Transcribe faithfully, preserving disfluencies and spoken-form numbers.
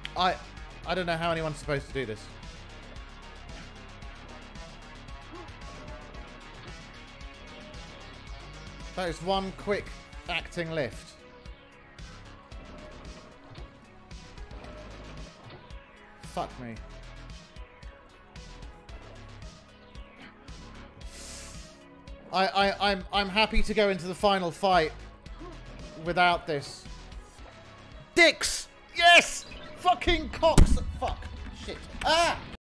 I, I don't know how anyone's supposed to do this. That is one quick acting lift. Fuck me. I, I, I'm, I'm happy to go into the final fight without this. Dicks! Yes! Fucking cocks! Fuck. Shit. Ah!